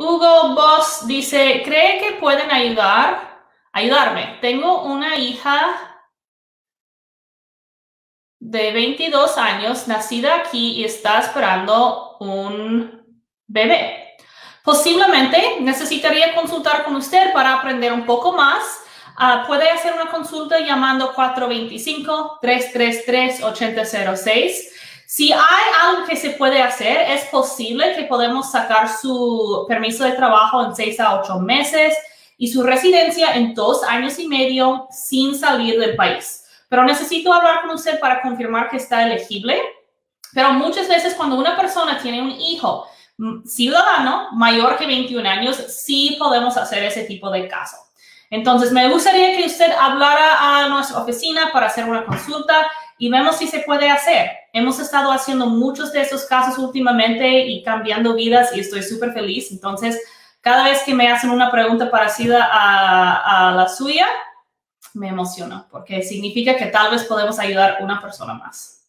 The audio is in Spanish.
Hugo Boss dice, ¿cree que pueden ayudarme? Tengo una hija de 22 años, nacida aquí y está esperando un bebé. Posiblemente necesitaría consultar con usted para aprender un poco más. Puede hacer una consulta llamando 425-333-8006. Si hay algo que se puede hacer, es posible que podemos sacar su permiso de trabajo en 6 a 8 meses y su residencia en 2 años y medio sin salir del país. Pero necesito hablar con usted para confirmar que está elegible. Pero muchas veces cuando una persona tiene un hijo ciudadano mayor que 21 años, sí podemos hacer ese tipo de caso. Entonces, me gustaría que usted hablara a nuestra oficina para hacer una consulta y vemos si se puede hacer. Hemos estado haciendo muchos de esos casos últimamente y cambiando vidas y estoy súper feliz. Entonces, cada vez que me hacen una pregunta parecida a la suya, me emociono porque significa que tal vez podemos ayudar a una persona más.